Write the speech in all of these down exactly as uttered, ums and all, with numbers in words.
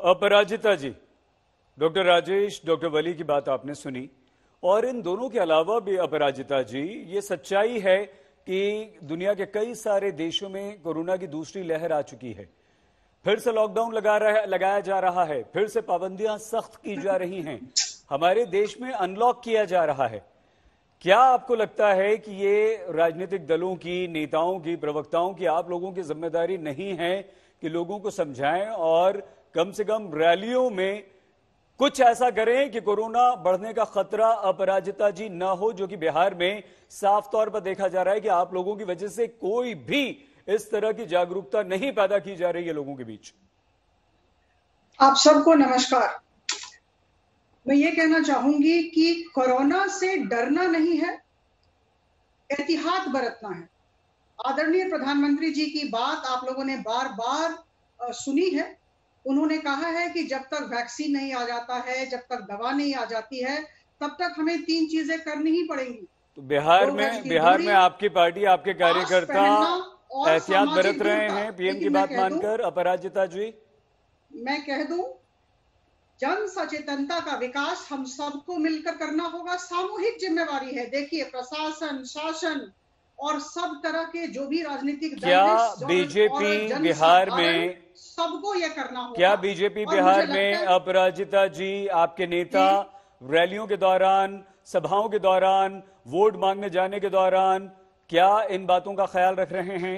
अपराजिता ji, doctor Rajesh, doctor Wali की बात आपने सुनी और इन दोनों के अलावा भी अपराजिता जी, ये सच्चाई है कि दुनिया के कई सारे देशों में कोरोना की दूसरी लहर आ चुकी है। फिर से लॉकडाउन लगा रहा लगाया जा रहा है, फिर से पाबंदियां सख्त की जा रही हैं, हमारे देश में अनलॉक किया जा रहा है। क्या आपको लगता है कि ये राजनीतिक दलों की, नेताओं की, प्रवक्ताओं की, आप लोगों की जिम्मेदारी नहीं है कि लोगों को समझाएं और कम से कम रैलियों में कुछ ऐसा करें कि कोरोना बढ़ने का खतरा अपराजिता जी न हो, जो कि बिहार में साफ तौर पर देखा जा रहा है कि आप लोगों की वजह से कोई भी इस तरह की जागरूकता नहीं पैदा की जा रही है लोगों के बीच। आप सबको नमस्कार। मैं ये कहना चाहूंगी कि कोरोना से डरना नहीं है, एहतियात बरतना है। आदरणीय प्रधानमंत्री जी की बात आप लोगों ने बार बार सुनी है। उन्होंने कहा है कि जब तक वैक्सीन नहीं आ जाता है, जब तक दवा नहीं आ जाती है, तब तक हमें तीन चीजें करनी ही पड़ेंगी। तो बिहार में बिहार में आपकी पार्टी, आपके कार्यकर्ता एहतियात बरत रहे हैं पीएम की बात मानकर। अपराजिता जी, मैं कह दूं, जन सचेतनता का विकास हम सबको मिलकर करना होगा, सामूहिक जिम्मेवारी है। देखिए, प्रशासन, शासन और सब तरह के जो भी राजनीतिक दल, क्या बीजेपी बिहार में सबको यह करना होगा। क्या बीजेपी बिहार में, अपराजिता जी, आपके नेता रैलियों के दौरान, सभाओं के दौरान, वोट मांगने जाने के दौरान क्या इन बातों का ख्याल रख रहे हैं?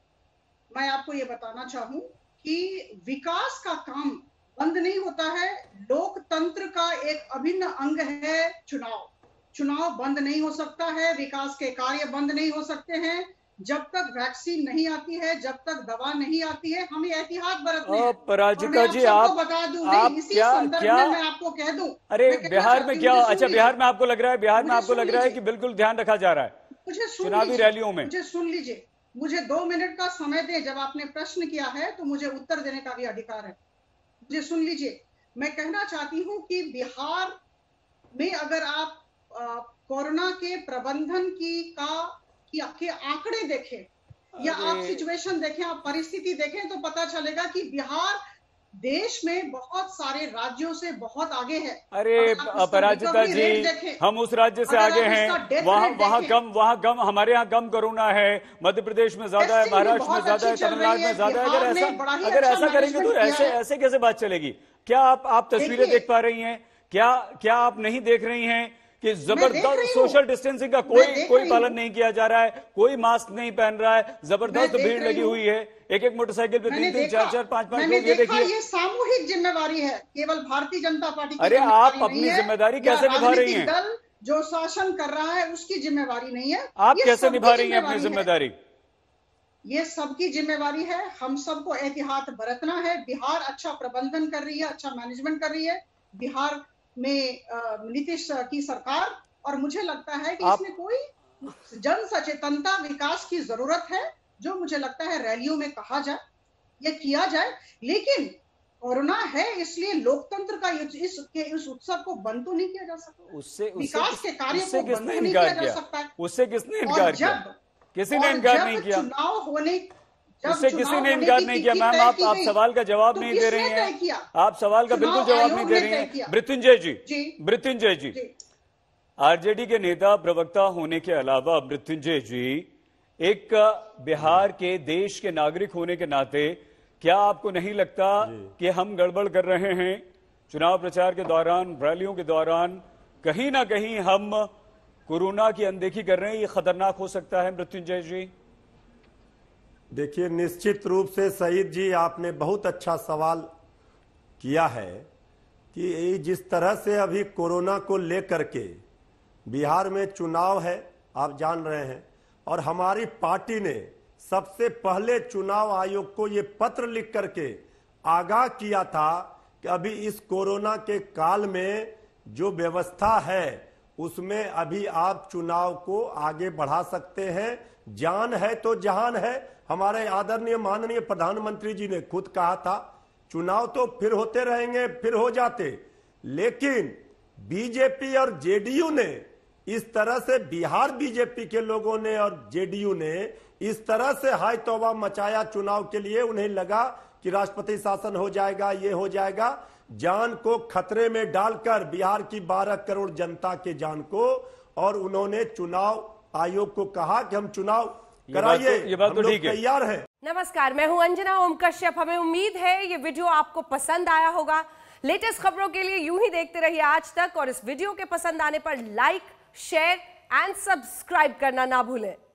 मैं आपको ये बताना चाहूं कि विकास का काम बंद नहीं होता है। लोकतंत्र का एक अभिन्न अंग है चुनाव। चुनाव बंद नहीं हो सकता है, विकास के कार्य बंद नहीं हो सकते हैं जब तक वैक्सीन नहीं आती है, जब तक दवा नहीं आती है। हमें एहतियात बरतने हैं। पराजिता जी, आप बता दूं, आप इसी क्या क्या में मैं आपको कह दूं, अरे बिहार में क्या, अच्छा बिहार में आपको लग रहा है बिहार में आपको लग रहा है कि बिल्कुल ध्यान रखा जा रहा है मुझे चुनावी रैलियों में? मुझे सुन लीजिए, मुझे दो मिनट का समय दे। जब आपने प्रश्न किया है तो मुझे उत्तर देने का भी अधिकार है। मुझे सुन लीजिए, मैं कहना चाहती हूँ कि बिहार में अगर आप कोरोना के प्रबंधन की का की के आंकड़े देखें या आप सिचुएशन देखें, आप परिस्थिति देखें, तो पता चलेगा कि बिहार देश में बहुत सारे राज्यों से बहुत आगे है। अरे अपराजिता जी, हम उस राज्य से आगे हैं, वहाँ वहाँ कम वहाँ कम हमारे यहाँ कम कोरोना है, मध्य प्रदेश में ज्यादा है, महाराष्ट्र में ज्यादा है, तमिलनाडु में ज्यादा है। अगर ऐसा अगर ऐसा करेंगे तो ऐसे ऐसे कैसे बात चलेगी? क्या आप आप तस्वीरें देख पा रही हैं? क्या क्या आप नहीं देख रही हैं कि जबरदस्त सोशल डिस्टेंसिंग का कोई कोई पालन नहीं किया जा रहा है, कोई मास्क नहीं पहन रहा है, जबरदस्त भीड़ लगी हुई है, एक एक मोटरसाइकिल पे तीन तीन चार चार पांच पांच लोग। ये देखिए, ये सामूहिक जिम्मेवारी है, केवल भारतीय जनता पार्टी की। अरे आप अपनी जिम्मेदारी कैसे निभा रही हैं? दल जो शासन कर रहा है उसकी जिम्मेवारी नहीं है। आप कैसे निभा रही हैं अपनी जिम्मेदारी? ये सबकी जिम्मेवारी है, हम सबको एहतियात बरतना है। बिहार अच्छा प्रबंधन कर रही है, अच्छा मैनेजमेंट कर रही है बिहार में नीतीश की सरकार, और मुझे लगता है कि इसमें कोई जन सचेतनता विकास की जरूरत है, जो मुझे लगता है रैलियों में कहा जाए या किया जाए। लेकिन कोरोना है इसलिए लोकतंत्र का इस के इस उत्सव को बंद तो नहीं किया जा सकता। उससे विकास के कार्य को बंद तो नहीं किया जा सकता है। उससे किसने इनकार किया? किसी ने इनकार नहीं किया। चुनाव होने उससे किसी ने इनकार नहीं किया। मैम, आप आप सवाल का जवाब नहीं दे रही हैं। आप सवाल का बिल्कुल जवाब नहीं दे रही हैं। मृत्युंजय जी, मृत्युंजय जी, आरजेडी के नेता प्रवक्ता होने के अलावा मृत्युंजय जी एक बिहार के देश के नागरिक होने के नाते क्या आपको नहीं लगता कि हम गड़बड़ कर रहे हैं? चुनाव प्रचार के दौरान, रैलियों के दौरान कहीं ना कहीं हम कोरोना की अनदेखी कर रहे हैं, ये खतरनाक हो सकता है। मृत्युंजय जी, देखिए, निश्चित रूप से सईद जी आपने बहुत अच्छा सवाल किया है कि जिस तरह से अभी कोरोना को लेकर के बिहार में चुनाव है, आप जान रहे हैं, और हमारी पार्टी ने सबसे पहले चुनाव आयोग को ये पत्र लिख करके आगाह किया था कि अभी इस कोरोना के काल में जो व्यवस्था है उसमें अभी आप चुनाव को आगे बढ़ा सकते हैं। जान है तो जहान है। हमारे आदरणीय माननीय प्रधानमंत्री जी ने खुद कहा था चुनाव तो फिर होते रहेंगे, फिर हो जाते, लेकिन बीजेपी और जेडीयू ने इस तरह से, बिहार बीजेपी के लोगों ने और जेडीयू ने इस तरह से हाय तौबा मचाया चुनाव के लिए, उन्हें लगा कि राष्ट्रपति शासन हो जाएगा, ये हो जाएगा। जान को खतरे में डालकर बिहार की बारह करोड़ जनता के जान को, और उन्होंने चुनाव आयोग को कहा कि हम चुनाव कराइए, ये बात तो ठीक है। तैयार है। नमस्कार, मैं हूं अंजना ओम कश्यप। हमें उम्मीद है ये वीडियो आपको पसंद आया होगा। लेटेस्ट खबरों के लिए यूं ही देखते रहिए आज तक, और इस वीडियो के पसंद आने पर लाइक, शेयर एंड सब्सक्राइब करना ना भूलें।